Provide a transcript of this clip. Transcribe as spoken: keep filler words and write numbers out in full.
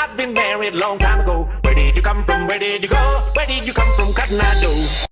I've been married long time ago. Where did you come from? Where did you go? Where did you come from, Cotton Eye Joe?